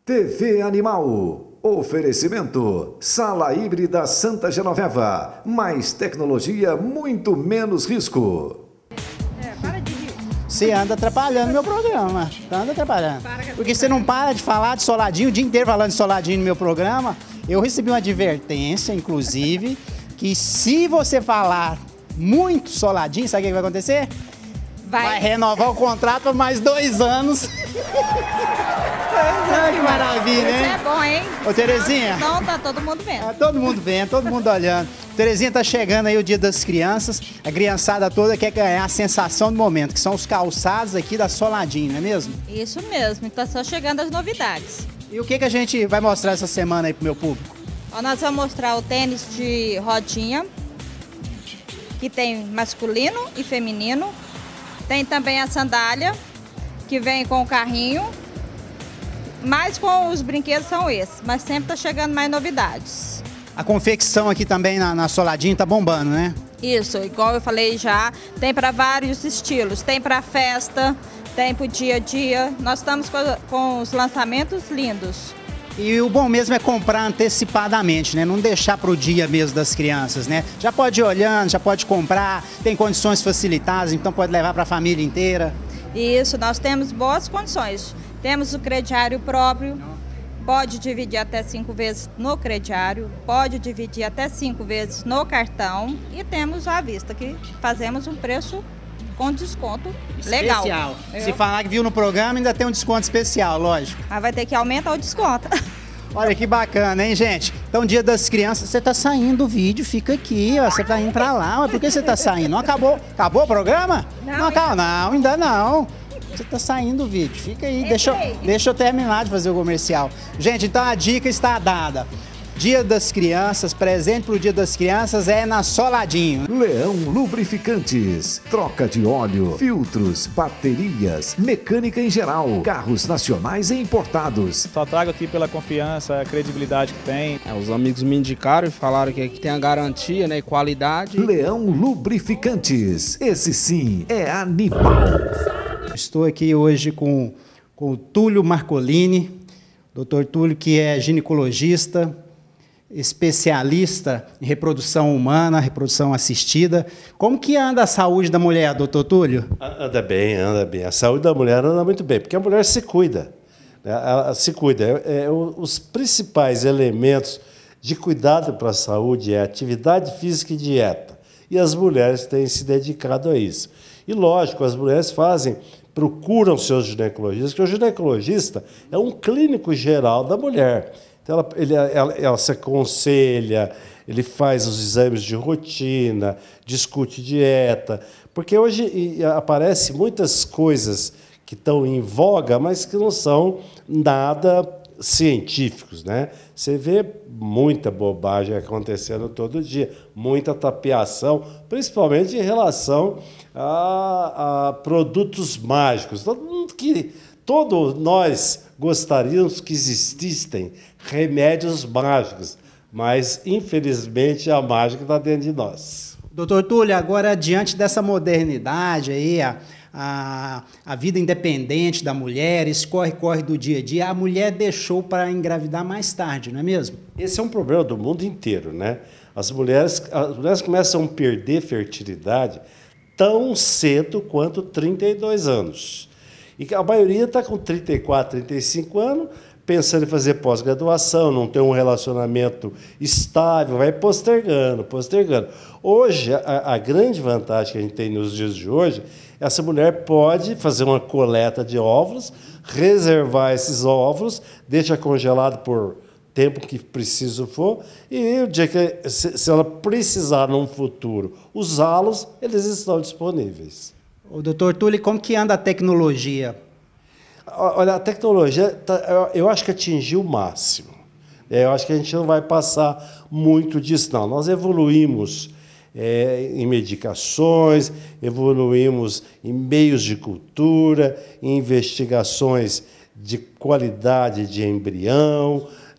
TV Animal. Oferecimento. Sala híbrida Santa Genoveva. Mais tecnologia, muito menos risco. Para de rir. Você anda atrapalhando meu programa. Anda atrapalhando. Porque você não para de falar de Soladinho, o dia inteiro falando de Soladinho no meu programa. Eu recebi uma advertência, inclusive, que se você falar muito Soladinho, sabe o que vai acontecer? Vai renovar o contrato por mais 2 anos. Ai, que maravilha, hein? Isso é bom, hein? Ô, Terezinha. Não, tá todo mundo vendo. Tá todo mundo vendo, todo mundo olhando. Terezinha, tá chegando aí o Dia das Crianças. A criançada toda quer ganhar a sensação do momento, que são os calçados aqui da Soladinho, não é mesmo? Isso mesmo, então só chegando as novidades. E o que a gente vai mostrar essa semana aí pro meu público? Ó, nós vamos mostrar o tênis de rodinha, que tem masculino e feminino. Tem também a sandália, que vem com o carrinho. Mas com os brinquedos são esses, mas sempre tá chegando mais novidades. A confecção aqui também na Soladinho tá bombando, né? Isso, igual eu falei já, tem para vários estilos. Tem para festa, tem para o dia a dia. Nós estamos com os lançamentos lindos. E o bom mesmo é comprar antecipadamente, né? Não deixar para o dia mesmo das crianças, né? Já pode ir olhando, já pode comprar, tem condições facilitadas, então pode levar para a família inteira. Isso, nós temos boas condições. Temos o crediário próprio, pode dividir até 5 vezes no crediário, pode dividir até 5 vezes no cartão e temos à vista, que fazemos um preço com desconto legal. Especial. Se falar que viu no programa, ainda tem um desconto especial, lógico. Mas vai ter que aumentar o desconto. Olha que bacana, hein, gente? Então, Dia das Crianças, você tá saindo do vídeo, fica aqui, ó, você tá indo pra lá, mas por que você tá saindo? Não acabou? Acabou o programa? Não, ainda não. Você tá saindo do vídeo, fica aí, deixa eu terminar de fazer o comercial. Gente, então a dica está dada. Dia das Crianças, presente pro Dia das Crianças é na Soladinho. Leão Lubrificantes. Troca de óleo, filtros, baterias, mecânica em geral, carros nacionais e importados. Só trago aqui pela confiança, a credibilidade que tem. Os amigos me indicaram e falaram que aqui tem a garantia, né, e qualidade. Leão Lubrificantes. Esse sim é animal. Estou aqui hoje com o Túlio Marcolini, doutor Túlio, que é ginecologista, especialista em reprodução humana, reprodução assistida. Como que anda a saúde da mulher, doutor Túlio? Anda bem, anda bem. A saúde da mulher anda muito bem, porque a mulher se cuida. Né? Ela se cuida. Os principais elementos de cuidado para a saúde é atividade física e dieta. E as mulheres têm se dedicado a isso. E, lógico, as mulheres procuram seus ginecologistas, porque o ginecologista é um clínico geral da mulher. Então, ela se aconselha, ele faz os exames de rotina, discute dieta, porque hoje aparecem muitas coisas que estão em voga, mas que não são nada científicos, né? Você vê muita bobagem acontecendo todo dia, muita tapeação, principalmente em relação a produtos mágicos. Todos nós gostaríamos que existissem remédios mágicos, mas, infelizmente, a mágica está dentro de nós. Doutor Túlio, agora, diante dessa modernidade aí, a vida independente da mulher, esse corre-corre do dia a dia, a mulher deixou para engravidar mais tarde, não é mesmo? Esse é um problema do mundo inteiro, né? As mulheres começam a perder fertilidade tão cedo quanto 32 anos. E a maioria está com 34, 35 anos, pensando em fazer pós-graduação, não ter um relacionamento estável, vai postergando. Hoje, a grande vantagem que a gente tem nos dias de hoje, essa mulher pode fazer uma coleta de óvulos, reservar esses óvulos, deixa congelado por tempo que preciso for, e o dia que, se ela precisar num futuro usá-los, eles estão disponíveis. O doutor Túlio, como que anda a tecnologia? Olha, a tecnologia, eu acho que atingiu o máximo. Eu acho que a gente não vai passar muito disso, não. Nós evoluímos em medicações, evoluímos em meios de cultura, em investigações de qualidade de embrião,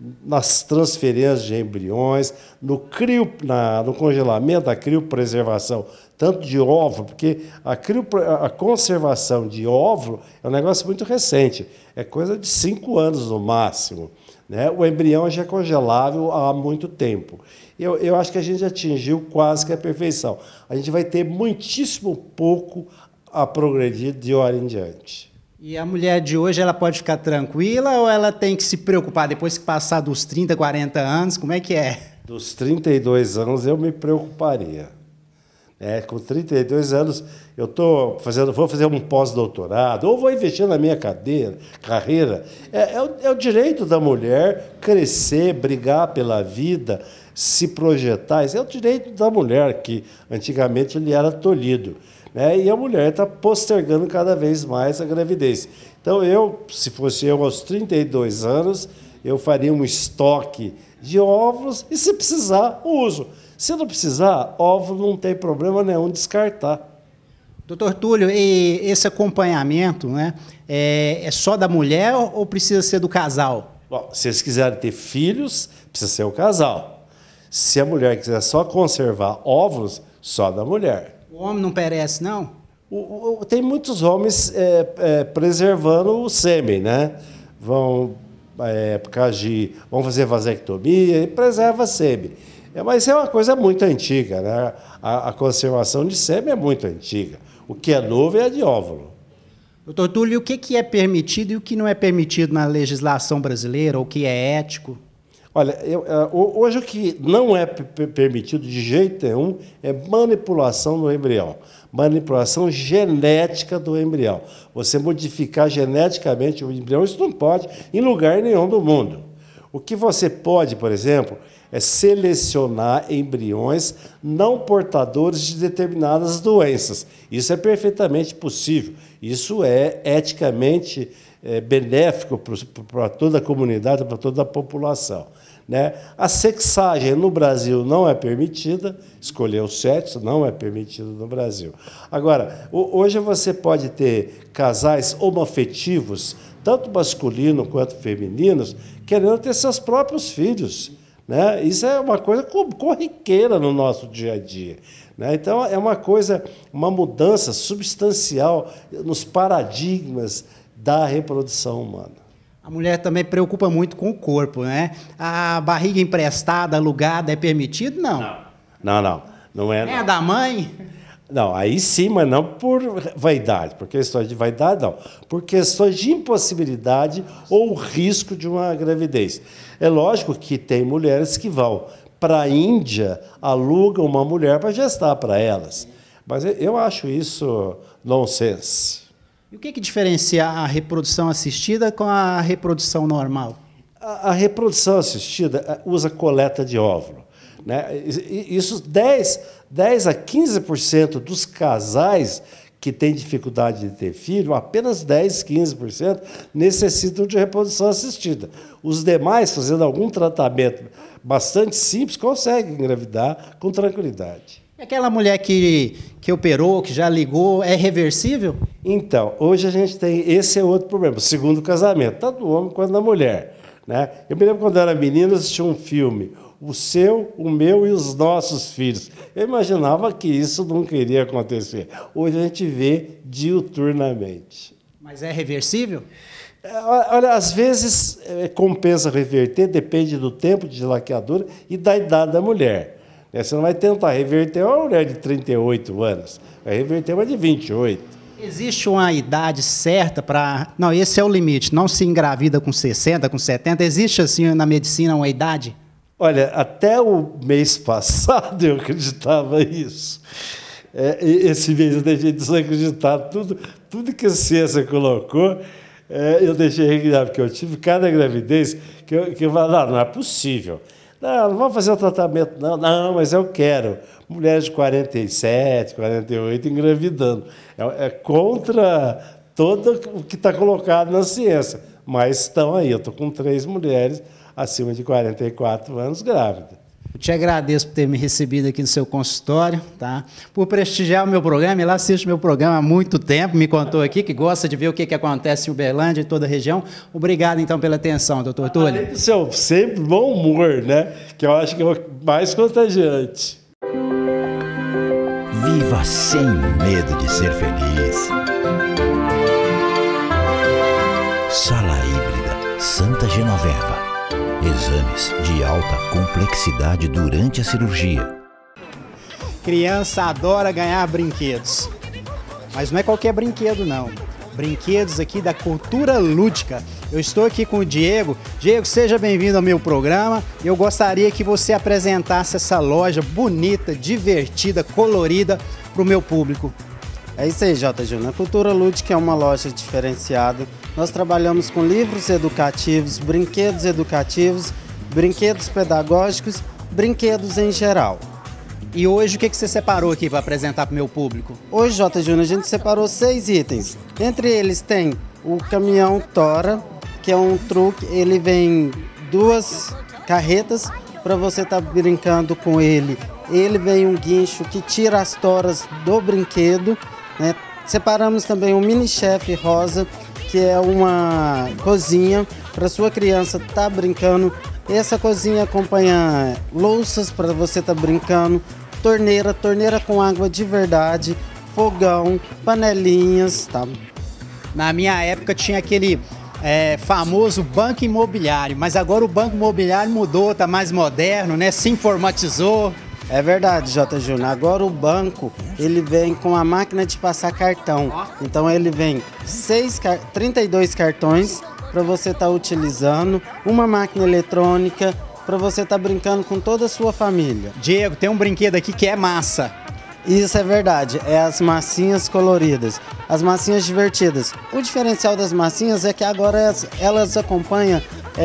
nas transferências de embriões, no congelamento, a criopreservação, tanto de óvulo, porque a conservação de óvulo é um negócio muito recente, é coisa de 5 anos no máximo, né? O embrião já é congelável há muito tempo. Eu acho que a gente atingiu quase que a perfeição. A gente vai ter muitíssimo pouco a progredir de hora em diante. E a mulher de hoje, ela pode ficar tranquila ou ela tem que se preocupar depois que passar dos 30, 40 anos? Como é que é? Dos 32 anos eu me preocuparia. Com 32 anos eu vou fazer um pós-doutorado ou vou investir na minha carreira. É o direito da mulher crescer, brigar pela vida, se projetar. Esse é o direito da mulher, que antigamente ele era tolhido. E a mulher está postergando cada vez mais a gravidez. Então, se fosse eu aos 32 anos, eu faria um estoque de óvulos e, se precisar, uso. Se não precisar, óvulo não tem problema nenhum descartar. Doutor Túlio, e esse acompanhamento, né, é só da mulher ou precisa ser do casal? Bom, se eles quiserem ter filhos, precisa ser o casal. Se a mulher quiser só conservar óvulos, só da mulher. O homem não perece, não? Tem muitos homens preservando o sêmen, né? Vão fazer vasectomia e preserva sêmen. Mas é uma coisa muito antiga, né? A conservação de sêmen é muito antiga. O que é novo é a de óvulo. Doutor Túlio, o que é permitido e o que não é permitido na legislação brasileira, ou o que é ético? Olha, hoje o que não é permitido de jeito nenhum é manipulação do embrião, manipulação genética do embrião. Você modificar geneticamente o embrião, isso não pode em lugar nenhum do mundo. O que você pode, por exemplo, é selecionar embriões não portadores de determinadas doenças. Isso é perfeitamente possível. Isso é eticamente benéfico para toda a comunidade, para toda a população. Né? A sexagem no Brasil não é permitida, escolher o sexo não é permitido no Brasil. Agora, hoje você pode ter casais homoafetivos, tanto masculinos quanto femininos, querendo ter seus próprios filhos. Né? Isso é uma coisa corriqueira no nosso dia a dia. Né? Então, é uma mudança substancial nos paradigmas da reprodução humana. A mulher também preocupa muito com o corpo, né? A barriga emprestada, alugada, é permitido? Não. Não é. É a da mãe? Não, aí sim, mas não por vaidade, por questões de vaidade, não. Por questões de impossibilidade ou risco de uma gravidez. É lógico que tem mulheres que vão para a Índia, alugam uma mulher para gestar para elas. Mas eu acho isso nonsense. E o que diferencia a reprodução assistida com a reprodução normal? A reprodução assistida usa coleta de óvulo. Né? Isso 10 a 15% dos casais que têm dificuldade de ter filho, apenas 10, 15% necessitam de reprodução assistida. Os demais, fazendo algum tratamento bastante simples, conseguem engravidar com tranquilidade. E aquela mulher que operou, que já ligou, é reversível? Então, hoje a gente tem... Esse é outro problema, o segundo casamento, tanto do homem quanto da mulher. Né? Eu me lembro quando eu era menino, assistia um filme, O Seu, o Meu e os Nossos Filhos. Eu imaginava que isso nunca iria acontecer. Hoje a gente vê diuturnamente. Mas é reversível? Olha, às vezes compensa reverter, depende do tempo de laqueadura e da idade da mulher. Você não vai tentar reverter uma mulher de 38 anos, vai reverter uma de 28. Existe uma idade certa para... Não, esse é o limite, não se engravida com 60, com 70. Existe, assim, na medicina, uma idade? Olha, até o mês passado eu acreditava isso. Esse mês eu deixei de desacreditar tudo que a ciência colocou. Eu deixei de porque eu tive cada gravidez que eu falava, não é possível. Não vamos fazer o tratamento, não, mas eu quero. Mulheres de 47, 48 engravidando. É contra todo o que está colocado na ciência. Mas estão aí, eu estou com 3 mulheres acima de 44 anos grávidas. Eu te agradeço por ter me recebido aqui no seu consultório, tá? Por prestigiar o meu programa. Ele assiste o meu programa há muito tempo, me contou aqui que gosta de ver o que acontece em Uberlândia e toda a região. Obrigado, então, pela atenção, doutor Túlio. Além do seu sempre bom humor, né? Que eu acho que é o mais contagiante. Viva sem medo de ser feliz. Sala híbrida Santa Genoveva. Exames de alta complexidade durante a cirurgia. Criança adora ganhar brinquedos. Mas não é qualquer brinquedo, não. Brinquedos aqui da Cultura Lúdica. Eu estou aqui com o Diego. Diego, seja bem-vindo ao meu programa. Eu gostaria que você apresentasse essa loja bonita, divertida, colorida para o meu público. É isso aí, J. Júnior. A Cultura Lúdica é uma loja diferenciada. Nós trabalhamos com livros educativos, brinquedos pedagógicos, brinquedos em geral. E hoje o que você separou aqui para apresentar para o meu público? Hoje, J. Júnior, a gente separou 6 itens. Entre eles tem o caminhão Tora, que é um truque. Ele vem 2 carretas para você estar brincando com ele. Ele vem um guincho que tira as toras do brinquedo, né? Separamos também um mini chefe rosa, que é uma cozinha para sua criança estar brincando. Essa cozinha acompanha louças para você estar brincando, torneira com água de verdade, fogão, panelinhas, tá? Na minha época tinha aquele famoso banco imobiliário, mas agora o banco imobiliário mudou, tá mais moderno, né? Se informatizou. É verdade, J. Júnior. Agora o banco, ele vem com a máquina de passar cartão. Então ele vem 32 cartões para você estar utilizando, uma máquina eletrônica para você estar brincando com toda a sua família. Diego, tem um brinquedo aqui que é massa. Isso é verdade, é as massinhas coloridas, as massinhas divertidas. O diferencial das massinhas é que agora elas acompanham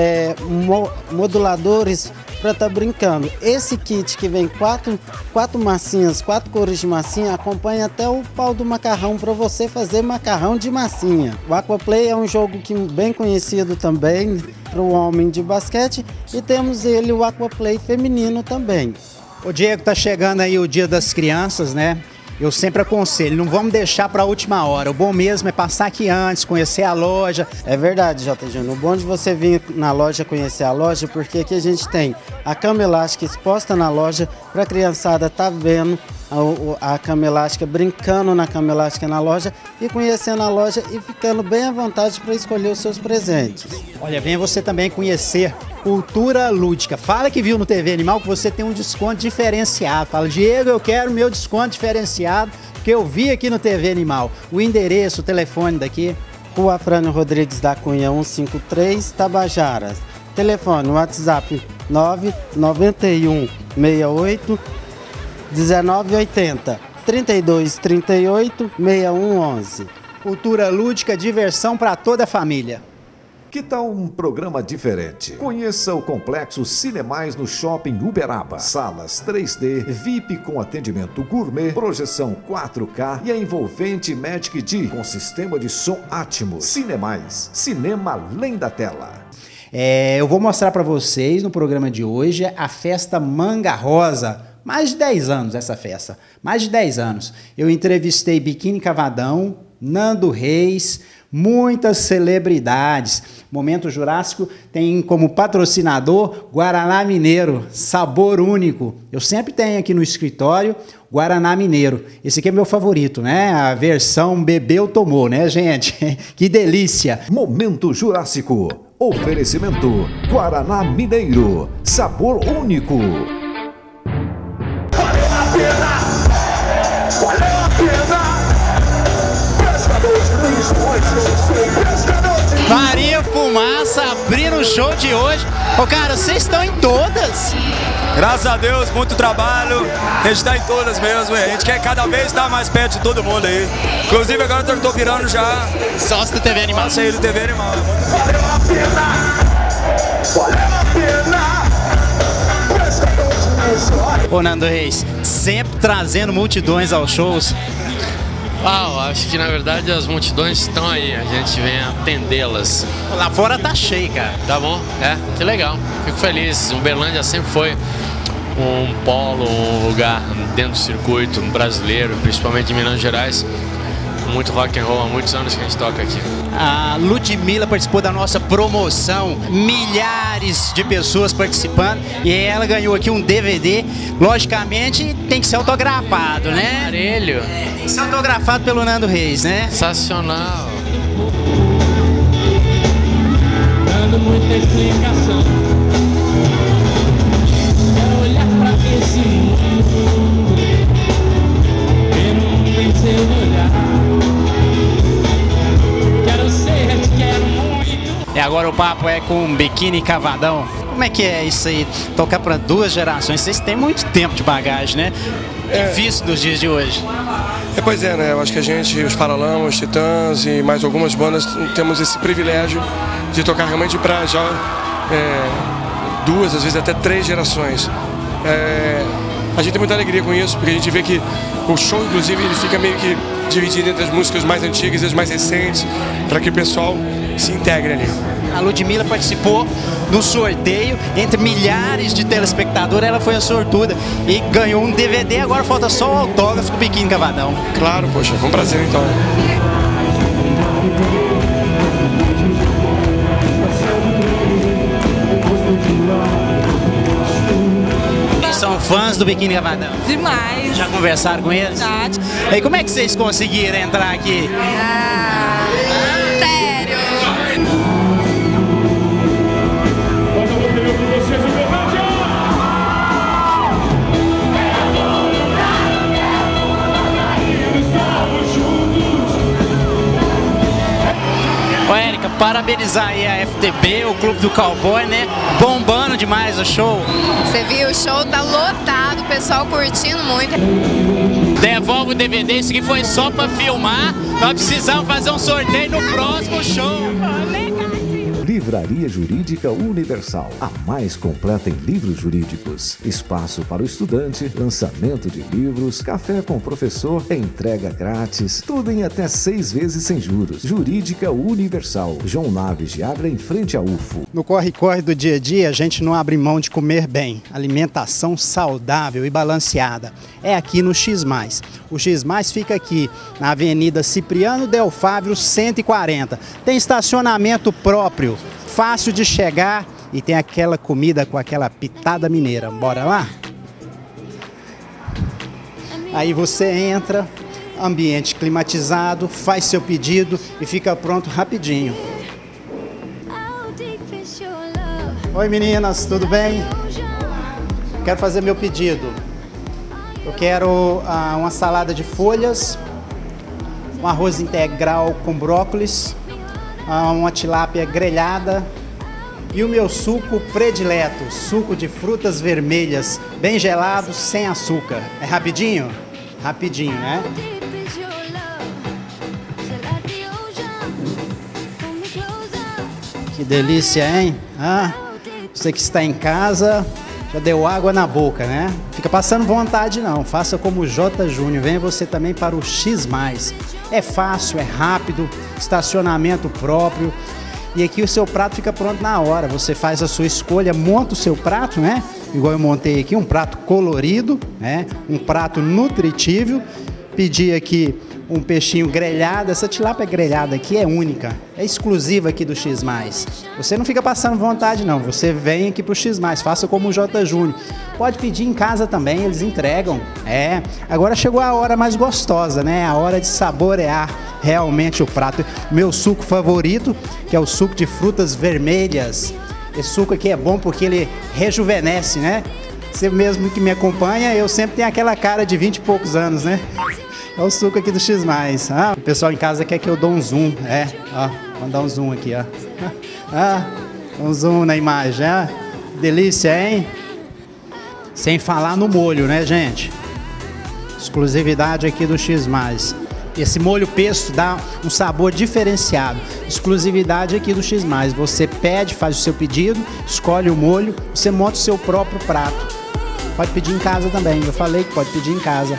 moduladores para estar brincando. Esse kit que vem 4 massinhas, 4 cores de massinha, acompanha até o pau do macarrão para você fazer macarrão de massinha. O Aquaplay é um jogo bem conhecido também para o homem de basquete, e temos o Aquaplay feminino também. Ô Diego, tá chegando aí o Dia das Crianças, né? Eu sempre aconselho, não vamos deixar para a última hora. O bom mesmo é passar aqui antes, conhecer a loja. É verdade, J. Júnior. O bom de você vir na loja conhecer a loja, porque aqui a gente tem a cama elástica exposta na loja para a criançada estar vendo a cama elástica, brincando na cama elástica na loja e conhecendo a loja e ficando bem à vontade para escolher os seus presentes. Olha, venha você também conhecer Cultura Lúdica. Fala que viu no TV Animal que você tem um desconto diferenciado. Fala, Diego, eu quero meu desconto diferenciado, porque eu vi aqui no TV Animal. O endereço, o telefone daqui. Rua Afrânio Rodrigues da Cunha, 153, Tabajaras. Telefone, WhatsApp 991 68 1980 32 38 6111. Cultura Lúdica, diversão para toda a família. Que tal um programa diferente? Conheça o Complexo Cinemais no Shopping Uberaba. Salas 3D, VIP com atendimento gourmet, projeção 4K e a envolvente Magic D com sistema de som Atmos. Cinemais, cinema além da tela. Eu vou mostrar para vocês no programa de hoje a festa Manga Rosa. Mais de 10 anos essa festa, mais de 10 anos. Eu entrevistei Biquíni Cavadão, Nando Reis, muitas celebridades. Momento Jurássico tem como patrocinador Guaraná Mineiro, sabor único. Eu sempre tenho aqui no escritório Guaraná Mineiro. Esse aqui é meu favorito, né? A versão bebeu, tomou, né, gente? Que delícia! Momento Jurássico. Oferecimento Guaraná Mineiro, sabor único. Valeu a pena! Maria Fumaça abrindo o show de hoje. Ô, cara, vocês estão em todas? Graças a Deus, muito trabalho. A gente tá em todas mesmo. A gente quer cada vez estar mais perto de todo mundo aí. Inclusive agora eu tô virando já sócio do TV Animal. Sócio aí do TV Animal. Valeu a pena! Valeu a pena! Ô, Nando Reis, sempre trazendo multidões aos shows. Acho que na verdade as multidões estão aí, a gente vem atendê-las. Lá fora tá cheio, cara. Tá bom? Que legal, fico feliz. Uberlândia sempre foi um polo, um lugar dentro do circuito brasileiro, principalmente de Minas Gerais. Muito rock and roll, há muitos anos que a gente toca aqui. A Ludmilla participou da nossa promoção, milhares de pessoas participando e ela ganhou aqui um DVD. Logicamente tem que ser autografado, né? Aparelho. Tem que ser autografado pelo Nando Reis, né? Sensacional. Dando muita explicação. Quero olhar pra esse mundo, ver o mundo em seu olhar. E agora o papo é com Biquíni Cavadão. Como é que é isso aí? Tocar para 2 gerações. Vocês têm muito tempo de bagagem, né? Difícil dos dias de hoje. Pois é, né? Eu acho que a gente, os Paralamas, os Titãs e mais algumas bandas, temos esse privilégio de tocar realmente para já 2, às vezes até 3 gerações. A gente tem muita alegria com isso, porque a gente vê que o show, inclusive, ele fica meio que dividido entre as músicas mais antigas e as mais recentes, para que o pessoal se integre ali. A Ludmilla participou do sorteio entre milhares de telespectadores, ela foi a sortuda e ganhou um DVD, agora falta só o autógrafo do Biquíni Cavadão. Claro, poxa, foi um prazer então. São fãs do Biquíni Cavadão? Demais. Já conversaram com eles? Já. E como é que vocês conseguiram entrar aqui? Sério. Ô, Érica, parabenizar aí a FTB, o Clube do Cowboy, né? Bombando demais o show. Você viu, o show tá lotado, o pessoal curtindo muito. Devolve o DVD, isso aqui foi só pra filmar. Nós precisamos fazer um sorteio no próximo show. Livraria Jurídica Universal, a mais completa em livros jurídicos. Espaço para o estudante, lançamento de livros, café com o professor, entrega grátis, tudo em até 6 vezes sem juros. Jurídica Universal, João Naves de Agra, em frente à UFO. No corre-corre do dia a dia, a gente não abre mão de comer bem. Alimentação saudável e balanceada. É aqui no X+. O X+ fica aqui, na Avenida Cipriano Del Fávero, 140. Tem estacionamento próprio, fácil de chegar e tem aquela comida com aquela pitada mineira. Bora lá? Aí você entra, ambiente climatizado, faz seu pedido e fica pronto rapidinho. Oi meninas, tudo bem? Quero fazer meu pedido. Eu quero uma salada de folhas, um arroz integral com brócolis, uma tilápia grelhada e o meu suco predileto, suco de frutas vermelhas, bem gelado, sem açúcar. É rapidinho? Rapidinho, né? Que delícia, hein? Você que está em casa já deu água na boca, né? Fica passando vontade não, faça como o J. Júnior, venha você também para o X+. É fácil, é rápido, estacionamento próprio e aqui o seu prato fica pronto na hora. Você faz a sua escolha, monta o seu prato, né? Igual eu montei aqui, um prato colorido, né? Um prato nutritivo. Pedi aqui um peixinho grelhado. Essa tilápia grelhada aqui é única, é exclusiva aqui do X+. Você não fica passando vontade não, você vem aqui pro X+, faça como o J. Júnior. Pode pedir em casa também, eles entregam. Agora chegou a hora mais gostosa, né? A hora de saborear realmente o prato. Meu suco favorito, que é o suco de frutas vermelhas. Esse suco aqui é bom porque ele rejuvenesce, né? Você mesmo que me acompanha, eu sempre tenho aquela cara de 20 e poucos anos, né? É o suco aqui do X+. O pessoal em casa quer que eu dou um zoom. Vamos dar um zoom aqui, ó. Um zoom na imagem, delícia, hein? Sem falar no molho, né, gente? Exclusividade aqui do X+. Esse molho pesto dá um sabor diferenciado. Exclusividade aqui do X+. Você pede, faz o seu pedido, escolhe o molho, você monta o seu próprio prato. Pode pedir em casa também, eu falei que pode pedir em casa.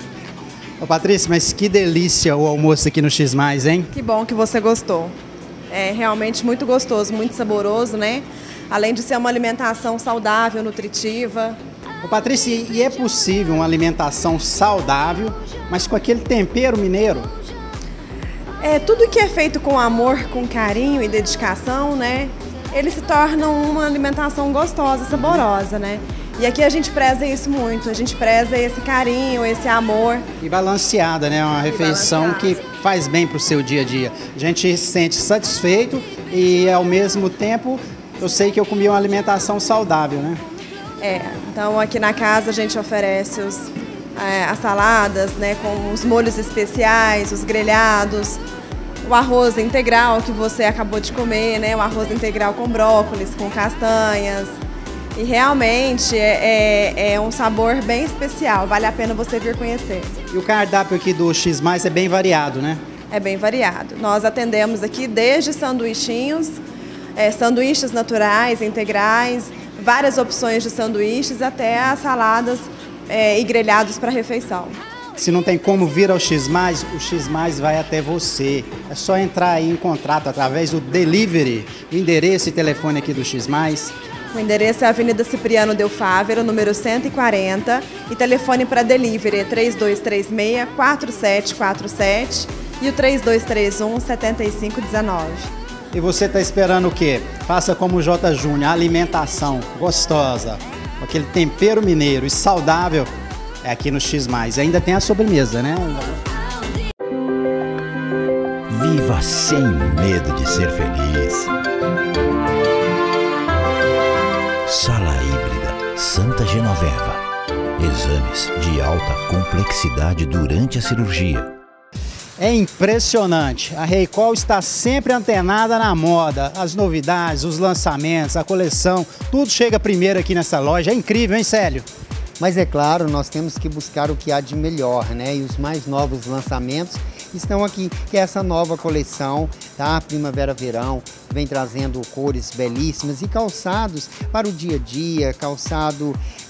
Ô Patrícia, mas que delícia o almoço aqui no X+, hein? Que bom que você gostou. É realmente muito gostoso, muito saboroso, né? Além de ser uma alimentação saudável, nutritiva. Ô Patrícia, e é possível uma alimentação saudável, mas com aquele tempero mineiro? Tudo que é feito com amor, com carinho e dedicação, né? Ele se torna uma alimentação gostosa, saborosa, né? E aqui a gente preza isso muito, a gente preza esse carinho, esse amor. E balanceada, né? Uma refeição que faz bem para o seu dia a dia. A gente se sente satisfeito e, ao mesmo tempo, eu sei que eu comi uma alimentação saudável, né? Então aqui na casa a gente oferece as saladas, né? Com os molhos especiais, os grelhados, o arroz integral que você acabou de comer, né? O arroz integral com brócolis, com castanhas. E realmente é um sabor bem especial, vale a pena você vir conhecer. E o cardápio aqui do X+, é bem variado, né? É bem variado. Nós atendemos aqui desde sanduichinhos, sanduíches naturais, integrais, várias opções de sanduíches, até as saladas e grelhados para refeição. Se não tem como vir ao X+, o X+ vai até você. É só entrar aí em contrato através do delivery. O endereço e telefone aqui do X+. O endereço é a Avenida Cipriano Del Fávero, número 140, e telefone para delivery é 3236-4747 e o 3231-7519. E você está esperando o quê? Faça como o J. Júnior, alimentação gostosa, com aquele tempero mineiro e saudável, é aqui no X+. Ainda tem a sobremesa, né? Viva sem medo de ser feliz. Sala Híbrida Santa Genoveva. Exames de alta complexidade durante a cirurgia. É impressionante. A Reicol está sempre antenada na moda. As novidades, os lançamentos, a coleção, tudo chega primeiro aqui nessa loja. É incrível, hein, Célio? Mas é claro, nós temos que buscar o que há de melhor, né? E os mais novos lançamentos estão aqui, que é essa nova coleção, tá? Primavera-verão, vem trazendo cores belíssimas e calçados para o dia a dia, calçado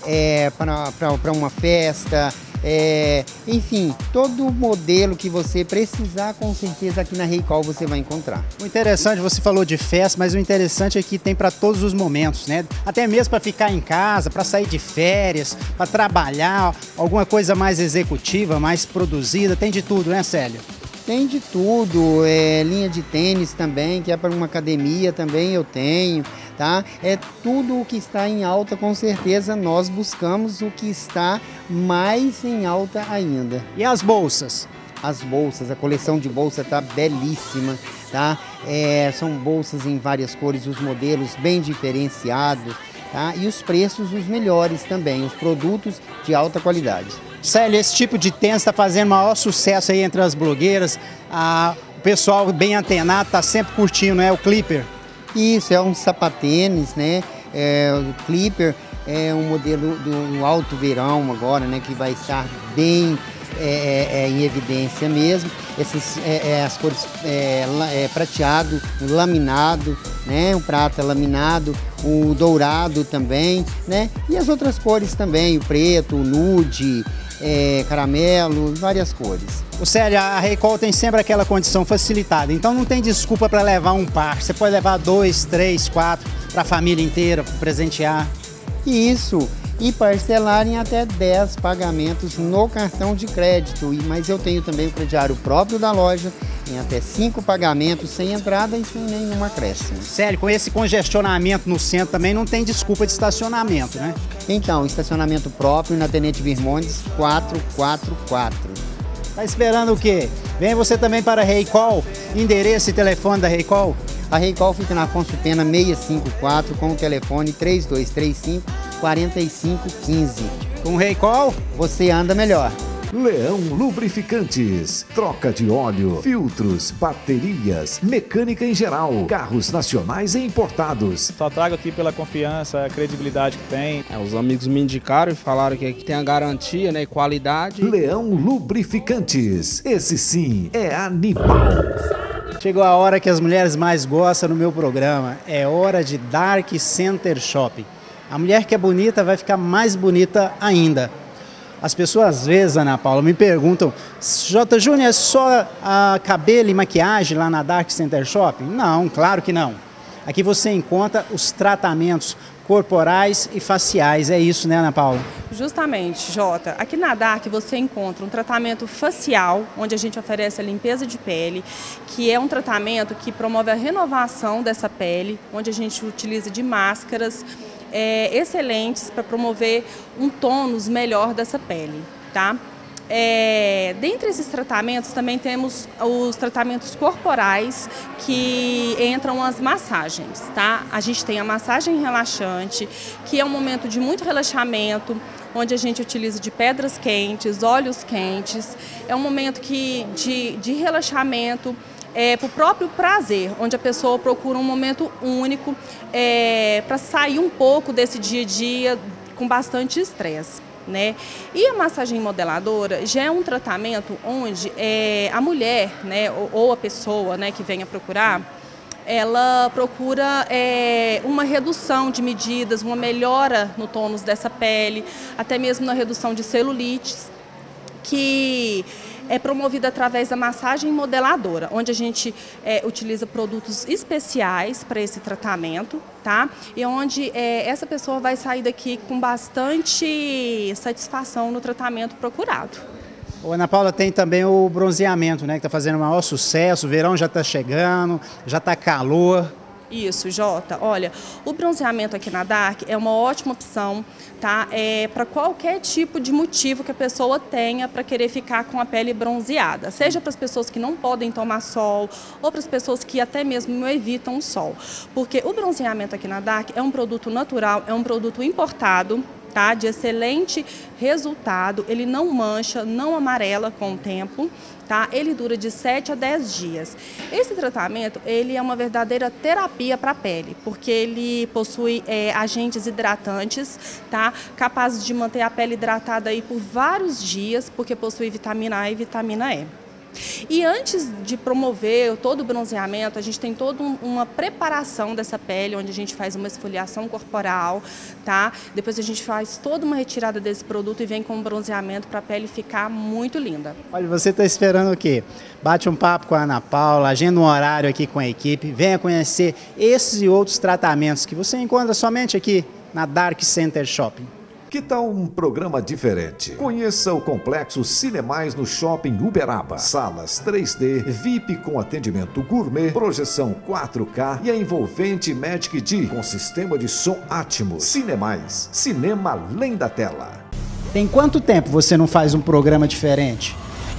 para uma festa, enfim, todo modelo que você precisar, com certeza aqui na Reicol você vai encontrar. O interessante, você falou de festa, mas o interessante é que tem para todos os momentos, né? Até mesmo para ficar em casa, para sair de férias, para trabalhar, alguma coisa mais executiva, mais produzida, tem de tudo, né, Célio? Tem de tudo, linha de tênis também, que é para uma academia também eu tenho, tá? É tudo o que está em alta, com certeza nós buscamos o que está mais em alta ainda. E as bolsas? As bolsas, a coleção de bolsa está belíssima, tá? São bolsas em várias cores, os modelos bem diferenciados, tá? E os preços os melhores também, os produtos de alta qualidade. Célio, esse tipo de tênis está fazendo maior sucesso aí entre as blogueiras. O pessoal bem antenado está sempre curtindo, né? O Clipper. Isso, é um sapatênis, né? O Clipper é um modelo do alto verão agora, né? Que vai estar bem em evidência mesmo. As cores prateado, laminado, né? O prata laminado, o dourado também, né? E as outras cores também, o preto, o nude, caramelo, várias cores. O Célio, a Reicol tem sempre aquela condição facilitada, então não tem desculpa para levar um par. Você pode levar 2, 3, 4 para a família inteira, para presentear. Isso, e parcelar em até 10 pagamentos no cartão de crédito. Mas eu tenho também o crediário próprio da loja, em até 5 pagamentos, sem entrada e sem nenhum acréscimo. Sério, com esse congestionamento no centro também não tem desculpa de estacionamento, né? Então, estacionamento próprio na Tenente Virmontes 444. Tá esperando o quê? Vem você também para a Reicol, endereço e telefone da Reicol. A Reicol fica na Afonso Pena 654 com o telefone 3235-4515. Com Reicol, você anda melhor. Leão Lubrificantes, troca de óleo, filtros, baterias, mecânica em geral, carros nacionais e importados. Só trago aqui pela confiança, a credibilidade que tem. Os amigos me indicaram e falaram que aqui tem a garantia, né, e qualidade. Leão Lubrificantes, esse sim é animal. Chegou a hora que as mulheres mais gostam no meu programa, é hora de Dark Center Shopping. A mulher que é bonita vai ficar mais bonita ainda. As pessoas às vezes, Ana Paula, me perguntam, J. Júnior, é só cabelo e maquiagem lá na Dark Center Shopping? Não, claro que não. Aqui você encontra os tratamentos corporais e faciais, é isso, né, Ana Paula? Justamente, Jota. Aqui na Dark você encontra um tratamento facial, onde a gente oferece a limpeza de pele, que é um tratamento que promove a renovação dessa pele, onde a gente utiliza de máscaras excelentes para promover um tônus melhor dessa pele, tá? Dentre esses tratamentos também temos os tratamentos corporais, que entram as massagens, tá? A gente tem a massagem relaxante, que é um momento de muito relaxamento, onde a gente utiliza de pedras quentes, óleos quentes. É um momento de relaxamento, para o próprio prazer, onde a pessoa procura um momento único para sair um pouco desse dia a dia com bastante estresse. Né? E a massagem modeladora já é um tratamento onde a mulher, né, ou a pessoa, né, que venha procurar, ela procura uma redução de medidas, uma melhora no tônus dessa pele, até mesmo na redução de celulites, que é promovida através da massagem modeladora, onde a gente utiliza produtos especiais para esse tratamento, tá? E onde essa pessoa vai sair daqui com bastante satisfação no tratamento procurado. Ô, Ana Paula, tem também o bronzeamento, né, que está fazendo o maior sucesso, o verão já está chegando, já está calor. Isso, Jota. Olha, o bronzeamento aqui na Dark é uma ótima opção, tá? Para qualquer tipo de motivo que a pessoa tenha para querer ficar com a pele bronzeada. Seja para as pessoas que não podem tomar sol ou para as pessoas que até mesmo não evitam o sol. Porque o bronzeamento aqui na Dark é um produto natural, é um produto importado, tá? De excelente resultado, ele não mancha, não amarela com o tempo, tá? Ele dura de 7 a 10 dias. Esse tratamento, ele é uma verdadeira terapia para a pele, porque ele possui agentes hidratantes, tá? Capazes de manter a pele hidratada aí por vários dias, porque possui vitamina A e vitamina E. E antes de promover todo o bronzeamento, a gente tem toda uma preparação dessa pele, onde a gente faz uma esfoliação corporal, tá? Depois a gente faz toda uma retirada desse produto e vem com o bronzeamento para a pele ficar muito linda. Olha, você está esperando o quê? Bate um papo com a Ana Paula, agenda um horário aqui com a equipe, venha conhecer esses e outros tratamentos que você encontra somente aqui na Dark Center Shopping. Que tal um programa diferente? Conheça o complexo Cinemais no Shopping Uberaba. Salas 3D, VIP com atendimento gourmet, projeção 4K e a envolvente Magic D com sistema de som Atmos. Cinemais, cinema além da tela. Tem quanto tempo você não faz um programa diferente?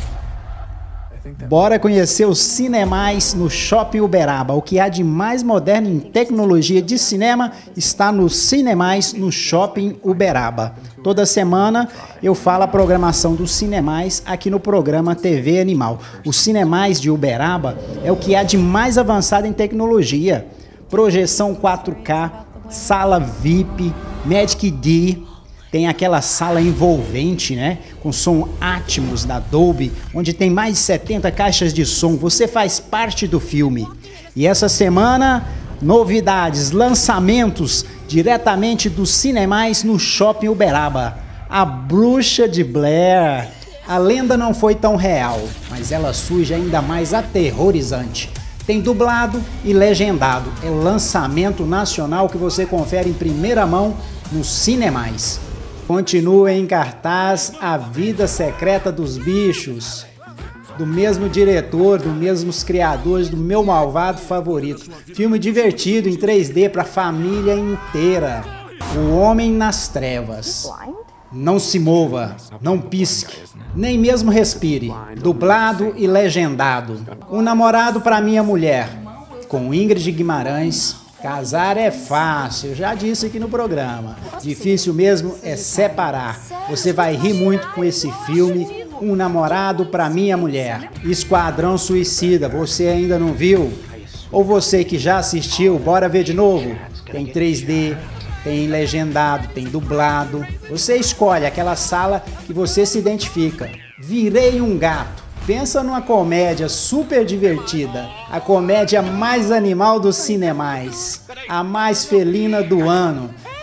Bora conhecer os Cinemais no Shopping Uberaba. O que há de mais moderno em tecnologia de cinema está nos Cinemais no Shopping Uberaba. Toda semana eu falo a programação dos Cinemais aqui no programa TV Animal. Os Cinemais de Uberaba é o que há de mais avançado em tecnologia. Projeção 4K, sala VIP, Magic D. Tem aquela sala envolvente, né? Com som Atmos da Dolby, onde tem mais de 70 caixas de som. Você faz parte do filme. E essa semana, novidades, lançamentos diretamente dos Cinemais no Shopping Uberaba. A Bruxa de Blair. A lenda não foi tão real, mas ela surge ainda mais aterrorizante. Tem dublado e legendado. É lançamento nacional que você confere em primeira mão nos Cinemais. Continua em cartaz A Vida Secreta dos Bichos, do mesmo diretor, dos mesmos criadores do meu malvado favorito. Filme divertido em 3D para a família inteira. O Homem nas Trevas. Não se mova, não pisque, nem mesmo respire. Dublado e legendado. Um namorado para minha mulher, com Ingrid Guimarães. Casar é fácil, já disse aqui no programa. Difícil mesmo é separar. Você vai rir muito com esse filme, Um Namorado pra Minha Mulher. Esquadrão Suicida, você ainda não viu? Ou você que já assistiu, bora ver de novo? Tem 3D, tem legendado, tem dublado. Você escolhe aquela sala que você se identifica. Virei um Gato. Pensa numa comédia super divertida, a comédia mais animal dos Cinemais, a mais felina do ano.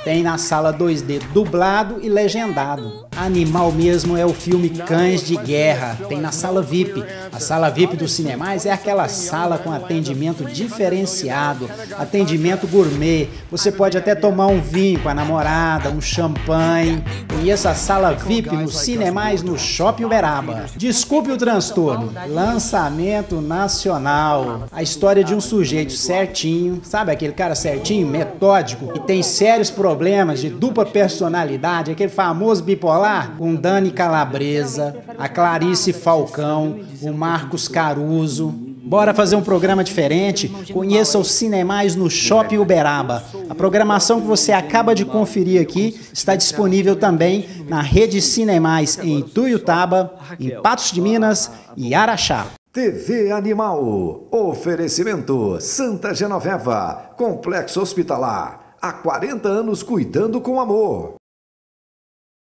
Tem na sala 2D dublado e legendado. Animal mesmo é o filme Cães de Guerra. Tem na sala VIP. A sala VIP do Cinemais é aquela sala com atendimento diferenciado, atendimento gourmet. Você pode até tomar um vinho com a namorada, um champanhe. Conheça a sala VIP no Cinemais no Shopping Uberaba. Desculpe o transtorno. Lançamento nacional. A história de um sujeito certinho, sabe aquele cara certinho, metódico, que tem sérios problemas de dupla personalidade, aquele famoso bipolar, com Dani Calabresa, a Clarice Falcão, o Marcos Caruso. Bora fazer um programa diferente? Conheça os Cinemais no Shopping Uberaba. A programação que você acaba de conferir aqui está disponível também na rede Cinemais em Tuiutaba, em Patos de Minas e Araxá. TV Animal. Oferecimento Santa Genoveva. Complexo Hospitalar. Há 40 anos cuidando com amor.